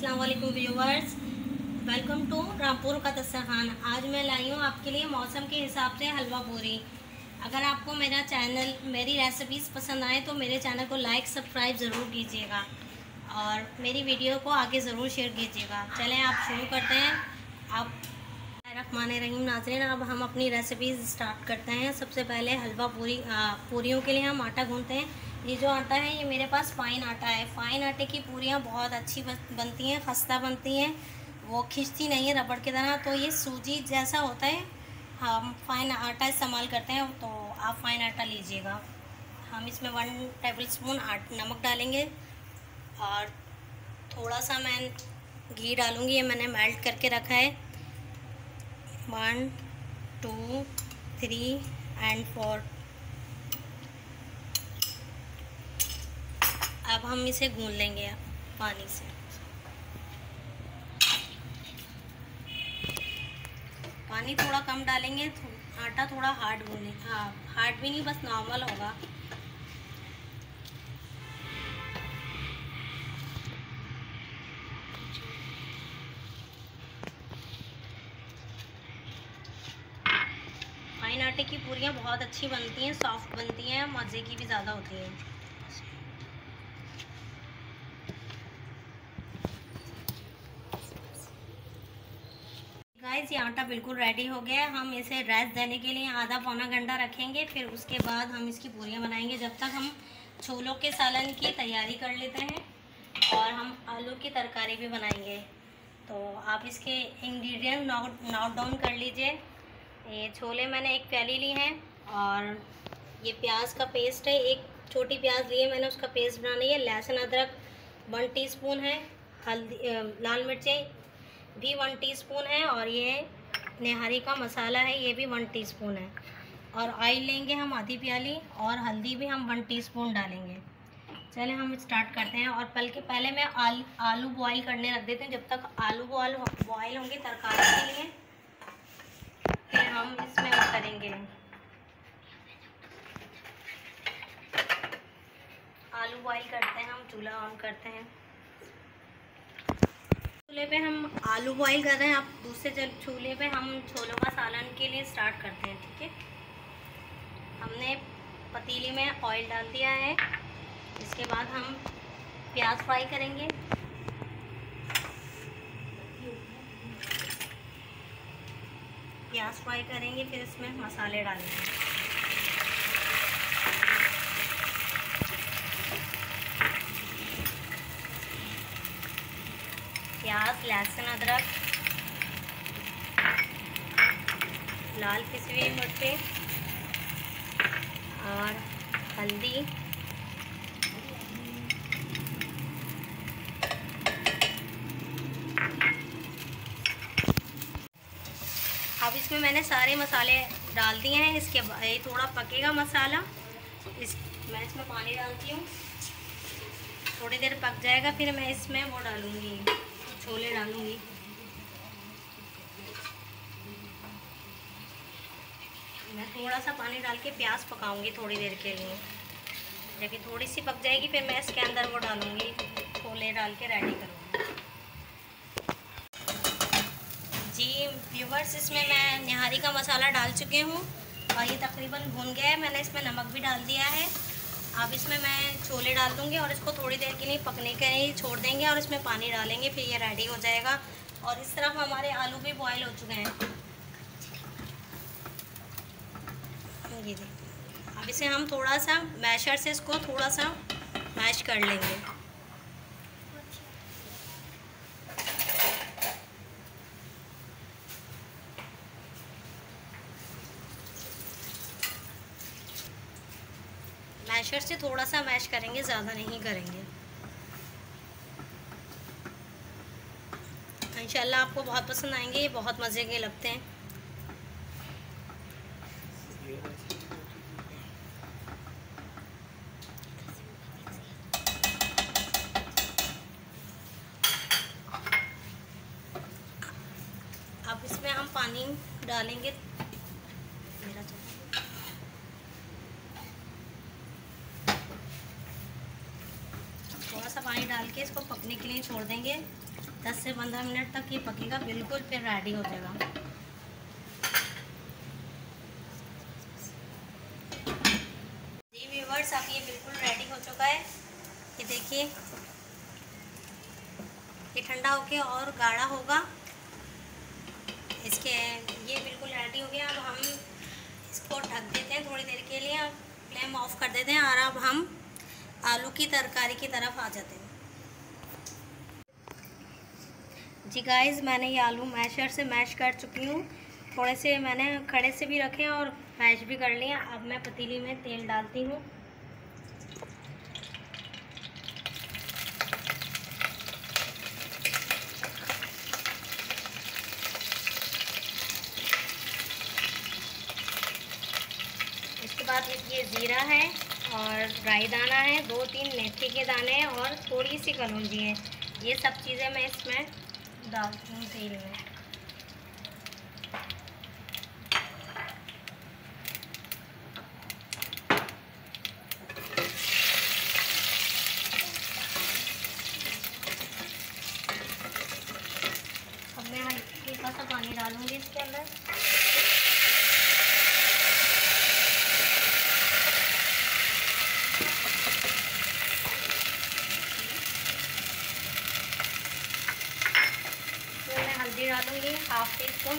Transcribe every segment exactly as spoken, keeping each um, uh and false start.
अस्सलाम वालेकुम viewers, welcome to Rampur का दस्तरखान। आज मैं लाई हूँ आपके लिए मौसम के हिसाब से हलवा पूरी। अगर आपको मेरा चैनल मेरी रेसिपीज़ पसंद आए तो मेरे चैनल को लाइक सब्सक्राइब ज़रूर कीजिएगा और मेरी वीडियो को आगे ज़रूर शेयर कीजिएगा। चलें आप शुरू करते हैं। आप रहमानिर्रहीम नाज़रीन, अब हम अपनी रेसिपीज़ स्टार्ट करते हैं। सबसे पहले हलवा पूरी आ, पूरियों के लिए हम आटा गूँथते हैं। ये जो आटा है ये मेरे पास फ़ाइन आटा है। फ़ाइन आटे की पूरियाँ बहुत अच्छी बनती हैं, खस्ता बनती हैं, वो खिंचती नहीं है रबड़ की तरह। तो ये सूजी जैसा होता है, हम फ़ाइन आटा इस्तेमाल करते हैं, तो आप फ़ाइन आटा लीजिएगा। हम इसमें वन टेबल स्पून नमक डालेंगे और थोड़ा सा मैं घी डालूँगी। ये मैंने मेल्ट करके रखा है। One two three and four. अब हम इसे गूँध लेंगे पानी से। पानी थोड़ा कम डालेंगे, आटा थोड़ा हार्ड गूँधे, हाँ हार्ड भी नहीं, बस नॉर्मल होगा। फाइन आटे की पूरियाँ बहुत अच्छी बनती हैं, सॉफ्ट बनती हैं, मज़े की भी ज़्यादा होती हैं। गाइस, ये आटा बिल्कुल रेडी हो गया है। हम इसे रेस्ट देने के लिए आधा पौना घंटा रखेंगे, फिर उसके बाद हम इसकी पूरियाँ बनाएंगे। जब तक हम छोलों के सालन की तैयारी कर लेते हैं और हम आलू की तरकारी भी बनाएंगे। तो आप इसके इंग्रेडिएंट नोट नोट डाउन कर लीजिए। ये छोले मैंने एक प्याली ली हैं और ये प्याज का पेस्ट है, एक छोटी प्याज ली है मैंने, उसका पेस्ट बनाना है। लहसुन अदरक वन टीस्पून है, हल्दी लाल मिर्चें भी वन टीस्पून है, और ये निहारी का मसाला है, ये भी वन टीस्पून है। और ऑयल लेंगे हम आधी प्याली, और हल्दी भी हम वन टीस्पून डालेंगे। चले हम स्टार्ट करते हैं। और पल के पहले मैं आल, आलू बॉईल करने रख देते हैं। जब तक आलू बॉयल बॉयल होंगे तरकारी के लिए, फिर हम इसमें वो करेंगे। आलू बॉईल करते हैं, हम चूल्हा ऑन करते हैं। चूल्हे पे हम आलू बॉईल कर रहे हैं, आप दूसरे चूल्हे पे हम छोलों का सालन के लिए स्टार्ट करते हैं। ठीक है, हमने पतीली में ऑयल डाल दिया है। इसके बाद हम प्याज फ्राई करेंगे। प्याज फ्राई करेंगे, फिर इसमें मसाले डालेंगे। प्याज, लहसुन अदरक, लाल पिसी हुई मिर्चें और हल्दी, अब इसमें मैंने सारे मसाले डाल दिए हैं। इसके बाद ये थोड़ा पकेगा मसाला, इस मैं इसमें पानी डालती हूँ। थोड़ी देर पक जाएगा, फिर मैं इसमें वो डालूँगी, छोले डालूँगी। मैं थोड़ा सा पानी डाल के प्याज पकाऊंगी थोड़ी देर के लिए। जब ये थोड़ी सी पक जाएगी, फिर मैं इसके अंदर वो डालूँगी, छोले डाल के रेडी करूँगी। जी व्यूवर्स, इसमें मैं निहारी का मसाला डाल चुकी हूँ और ये तकरीबन भुन गया है। मैंने इसमें नमक भी डाल दिया है। अब इसमें मैं छोले डाल दूँगी और इसको थोड़ी देर के लिए पकने के लिए छोड़ देंगे और इसमें पानी डालेंगे, फिर ये रेडी हो जाएगा। और इस तरफ हमारे आलू भी बॉयल हो चुके हैं। ये देखिए, अब इसे हम थोड़ा सा मैशर से इसको थोड़ा सा मैश कर लेंगे। मैशर से थोड़ा सा मैश करेंगे, ज़्यादा नहीं करेंगे। इंशाल्लाह आपको बहुत पसंद आएंगे, ये बहुत मज़े के लगते हैं। अब इसमें हम पानी डालेंगे। मेरा थोड़ा सा पानी डाल के इसको पकने के लिए छोड़ देंगे। दस से पंद्रह मिनट तक ये पकेगा, बिल्कुल फिर रेडी हो जाएगा। जी व्यूअर्स, अब ये बिल्कुल रेडी हो चुका है। ये देखिए, ये ठंडा होके और गाढ़ा होगा। इसके ये बिल्कुल रेडी हो गया। अब हम इसको ढक देते हैं थोड़ी देर के लिए, फ्लेम ऑफ कर देते हैं और अब हम आलू की तरकारी की तरफ आ जाते हैं। जी गाइस, मैंने ये आलू मैशर से मैश कर चुकी हूँ। थोड़े से मैंने खड़े से भी रखे हैं और मैश भी कर लिए। अब मैं पतीली में तेल डालती हूँ। इसके बाद ये जीरा है और राई दाना है, दो तीन मेथी के दाने हैं और थोड़ी सी कलौंजी है। ये सब चीज़ें मैं इसमें डालती हूँ तेल में। अब मैं हल्का सा पानी डालूंगी इसके अंदर। हल्दी डालूंगी हाफ टी स्पून।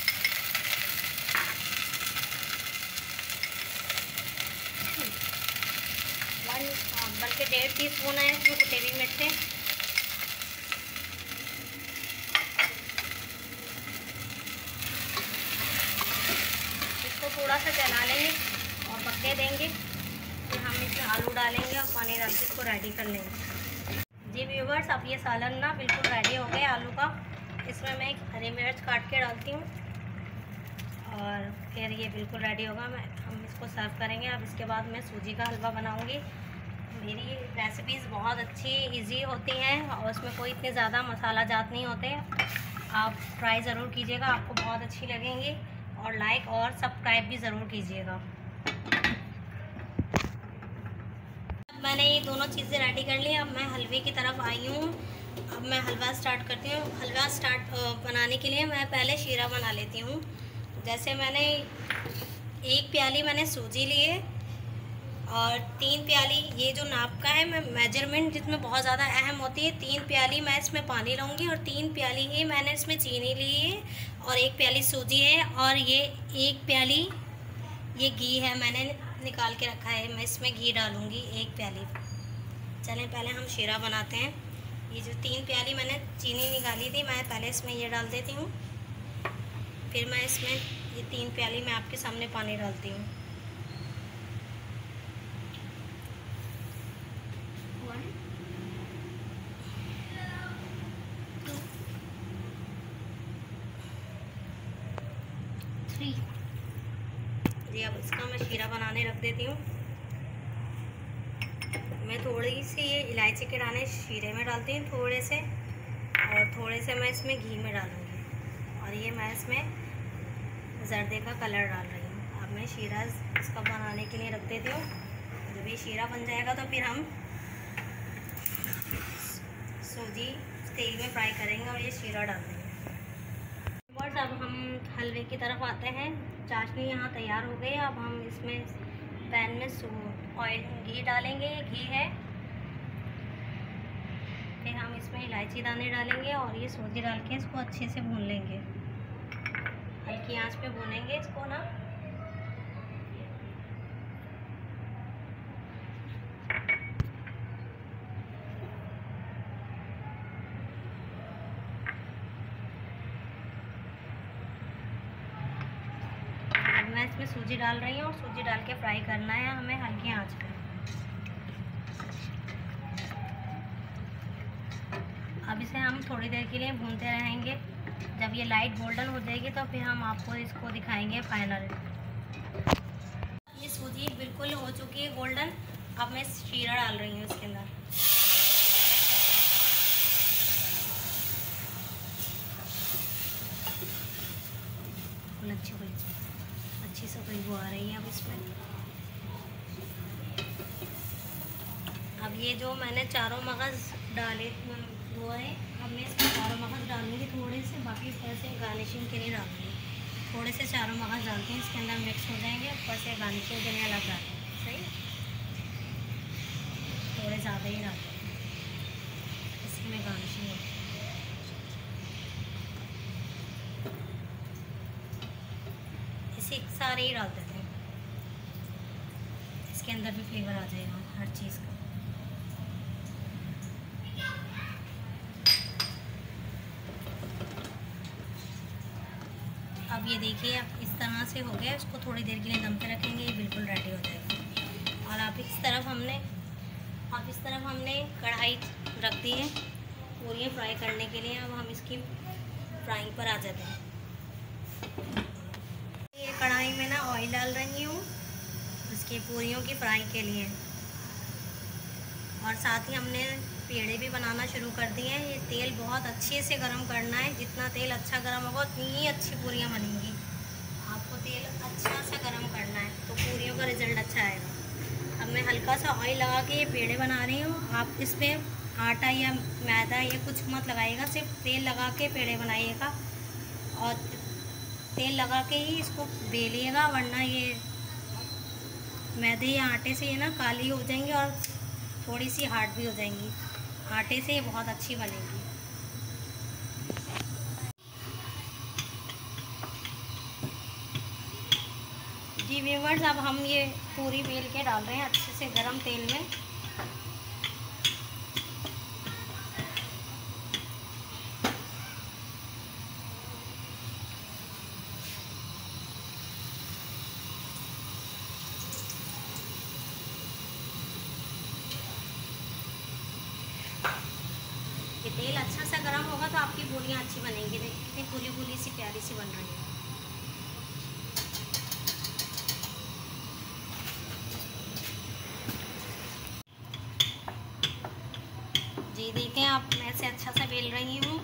वन बल्कि डेढ़ टी स्पून है इसमें कुटे हुए मिर्चे। इसको थोड़ा सा चला लेंगे और पकने देंगे। फिर हम इसमें आलू डालेंगे और पानी डाल के इसको रेडी कर लेंगे। जी व्यूवर्स, अब ये सालन ना बिल्कुल रेडी हो गया आलू का। इसमें मैं एक हरी मिर्च काट के डालती हूँ और फिर ये बिल्कुल रेडी होगा। मैं हम इसको सर्व करेंगे। अब इसके बाद मैं सूजी का हलवा बनाऊँगी। मेरी रेसिपीज़ बहुत अच्छी इजी होती हैं और उसमें कोई इतने ज़्यादा मसाला जात नहीं होते। आप ट्राई ज़रूर कीजिएगा, आपको बहुत अच्छी लगेंगी। और लाइक और सब्सक्राइब भी ज़रूर कीजिएगा। मैंने ये दोनों चीज़ें रेडी कर ली। अब मैं हलवे की तरफ आई हूँ। अब मैं हलवा स्टार्ट करती हूँ। हलवा स्टार्ट बनाने के लिए मैं पहले शीरा बना लेती हूँ। जैसे मैंने एक प्याली मैंने सूजी लिए और तीन प्याली, ये जो नाप का है, मैं मेजरमेंट जिसमें बहुत ज़्यादा अहम होती है, तीन प्याली मैं इसमें पानी लूँगी और तीन प्याली ही मैंने इसमें चीनी ली है और एक प्याली सूजी है और ये एक प्याली ये घी है, मैंने निकाल के रखा है। मैं इसमें घी डालूँगी एक प्याली। चलें पहले हम शीरा बनाते हैं। ये जो तीन प्याली मैंने चीनी निकाली थी, मैं पहले इसमें ये डाल देती हूँ। फिर मैं इसमें ये तीन प्याली मैं आपके सामने पानी डालती हूँ। One two three. जी अब इसका मैं शीरा बनाने रख देती हूँ। मैं थोड़ी सी ये इलायची के दाने शीरे में डालती हूँ थोड़े से, और थोड़े से मैं इसमें घी में डालूँगी और ये मैं इसमें जर्दे का कलर डाल रही हूँ। अब मैं शीरा इसका बनाने के लिए रख देती हूँ। जब ये शीरा बन जाएगा तो फिर हम सूजी तेल में फ्राई करेंगे और ये शीरा डाल देंगे। बस अब हम हलवे की तरफ आते हैं। चाशनी यहाँ तैयार हो गई। अब हम इसमें पैन में ऑयल घी डालेंगे। घी है, फिर हम इसमें इलायची दाने डालेंगे और ये सूजी डाल के इसको अच्छे से भून लेंगे। हल्की आंच पे भूनेंगे इसको ना। अब मैं इसमें सूजी डाल रही हूँ और सूजी डाल के फ्राई करना है हमें हल्की आंच पे। अब इसे हम थोड़ी देर के लिए भूनते रहेंगे। जब ये लाइट गोल्डन हो जाएगी तो फिर हम आपको इसको दिखाएंगे फाइनल। ये सूजी बिल्कुल हो चुकी है गोल्डन। अब मैं शीरा डाल रही हूँ इसके अंदर। अच्छी अच्छी सी खुशबू आ रही है अब इसमें। अब ये जो मैंने चारों मगज़ डाले वो है अब मैं इसमें चारों मगज़ डालूँगी थोड़े से, बाकी ऊपर से गार्निशिंग के लिए डालूँगी। थोड़े से चारों मगज़ डालते हैं, इसके अंदर मिक्स हो जाएंगे, ऊपर से गार्निशिंग के लिए अलग डालेंगे। सही, थोड़े ज़्यादा ही डालते हैं, इसी में गार्निशिंग होती है। इसी सारे ही डाल देते हैं, इसके अंदर भी फ्लेवर आ जाएगा हर चीज़ का। अब ये देखिए, अब इस तरह से हो गया। इसको थोड़ी देर के लिए दम पे रखेंगे, ये बिल्कुल रेडी हो जाएगा। और आप इस तरफ हमने अब इस तरफ हमने कढ़ाई रख दी है पूरियाँ फ्राई करने के लिए। अब हम इसकी फ्राइंग पर आ जाते हैं। ये कढ़ाई में ना ऑयल डाल रही हूँ इसकी पूरियों की फ्राई के लिए, और साथ ही हमने पेड़े भी बनाना शुरू कर दिए हैं। ये तेल बहुत अच्छे से गर्म करना है, जितना तेल अच्छा गर्म होगा उतनी ही अच्छी पूरियाँ बनेंगी। आपको तेल अच्छा सा गर्म करना है तो पूरियों का रिज़ल्ट अच्छा आएगा। अब मैं हल्का सा ऑयल लगा के ये पेड़े बना रही हूँ। आप इस पर आटा या मैदा या कुछ मत लगाइएगा, सिर्फ तेल लगा के पेड़े बनाइएगा, और तेल लगा के ही इसको बेलिएगा, वरना ये मैदे या आटे से ये ना काली हो जाएंगी और थोड़ी सी हार्ड भी हो जाएंगी। आटे से ये बहुत अच्छी बनेगी। जी व्यूवर्स, अब हम ये पूरी बेल के डाल रहे हैं अच्छे से गरम तेल में। ये तेल अच्छा सा गर्म होगा तो आपकी पूरियाँ अच्छी बनेंगी। देखिए कितनी पूरी पूरी सी प्यारी सी बन रही है। जी देखें, आप मैं से अच्छा सा बेल रही हूँ।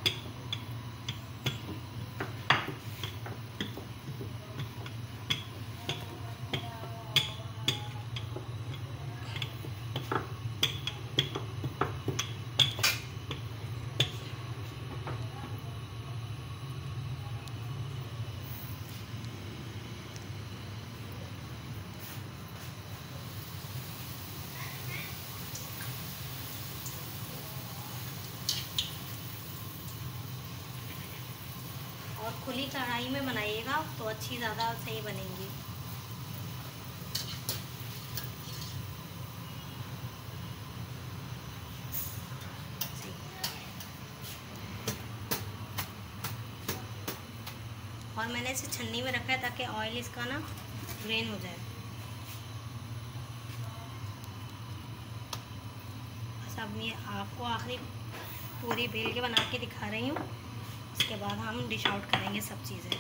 और खुली कढ़ाई में बनाइएगा तो अच्छी ज़्यादा सही बनेंगी। और मैंने इसे छन्नी में रखा है ताकि ऑयल इसका ना ड्रेन हो जाए। बस अब मैं आपको आखिरी पूरी बेल के बना के दिखा रही हूँ, उसके बाद हम डिश आउट करेंगे सब चीज़ें।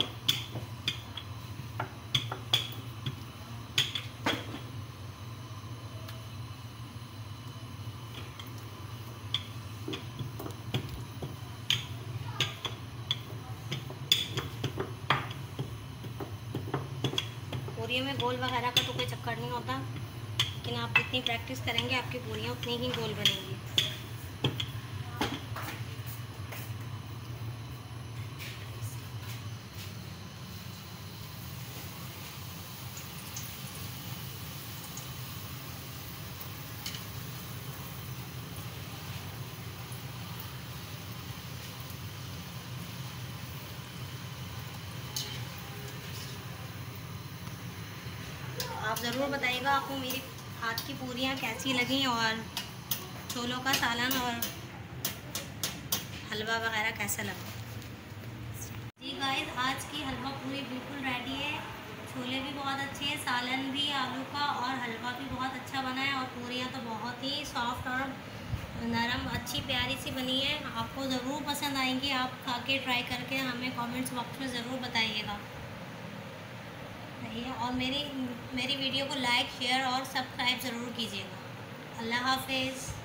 पूरियों में गोल वगैरह का तो कोई चक्कर नहीं होता, लेकिन आप जितनी प्रैक्टिस करेंगे आपकी पूरियाँ उतनी ही गोल बनेंगी। आप ज़रूर बताइएगा आपको मेरी हाथ की पूरियाँ कैसी लगी, और छोलों का सालन और हलवा वगैरह कैसा लगा। जी गाइस, आज की हलवा पूरी बिल्कुल रेडी है। छोले भी बहुत अच्छे हैं, सालन भी आलू का और हलवा भी बहुत अच्छा बना है, और पूरियाँ तो बहुत ही सॉफ्ट और नरम अच्छी प्यारी सी बनी है। आपको ज़रूर पसंद आएंगी। आप खा के ट्राई करके हमें कमेंट्स बॉक्स में ज़रूर बताइएगा। और मेरी मेरी वीडियो को लाइक, शेयर और सब्सक्राइब ज़रूर कीजिएगा। अल्लाह हाफिज़।